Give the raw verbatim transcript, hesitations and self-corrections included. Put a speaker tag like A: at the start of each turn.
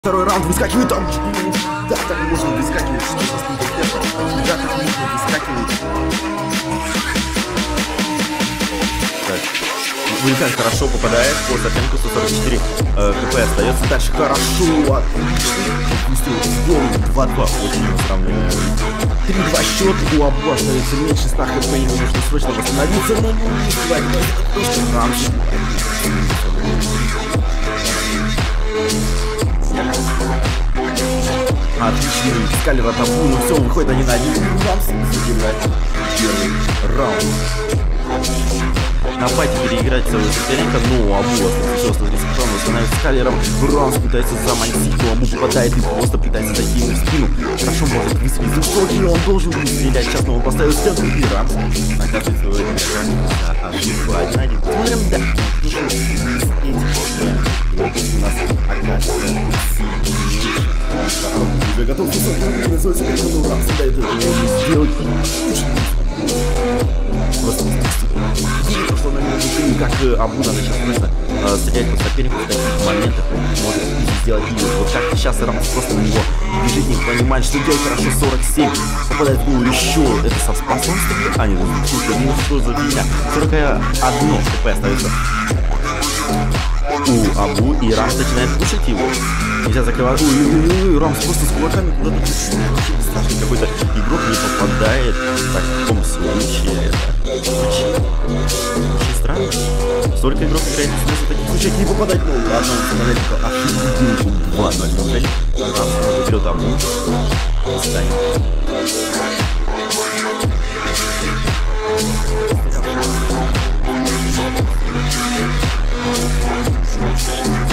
A: Второй раунд выскакивает там. Да, так можно выскакивать. Что сейчас не будет? Да, так можно выскакивать. Так. Вулкан хорошо попадает по сопернику сто сорок четыре э, хп остается. Дальше хорошо. Отлично. два-два. Очень сравнение. три-два счет. У Абу остается меньше ста хп. Ему нужно срочно восстановиться. Но не успевать. Отлично, искали ротабу, но все, выходит они на один. Первый раунд. На пати переиграть своего соперника, но Абу остается с риском, становится скалером. Браунс пытается заманить, но Абу попадает и просто пытается зайти ему в спину. Хорошо может выстрелить из высоки, он должен был стрелять. Сейчас он поставил стенку и Рамс оказывается в этом шаге. Смотрим, да. У нас оказывается уже готов называется, как он Рамс дает это сделать. Просто видите, что на него как Абу надо сейчас просто э, стрелять по сопернику в таких моментах, он может сделать видео. Вот как сейчас Рамс просто на него бежит, не понимает, что делать. Хорошо, сорок семь попадает в голову еще. Это со способностью. А, нет, ну что за фигня. сорок один хп остается у Абу, и Рамс начинает пушить его. Нельзя закрывать. Ой-ой-ой, Рамс просто с кулаками куда-то очень страшный какой-то игрок не попадает. Так, в таком случае это очень, очень странно. Столько игрок играет в таких случаях не попадать. Ну ладно, он сказали, что ошибку два ноль неужели? Рамс берет Абу. Станет. We'll be right back.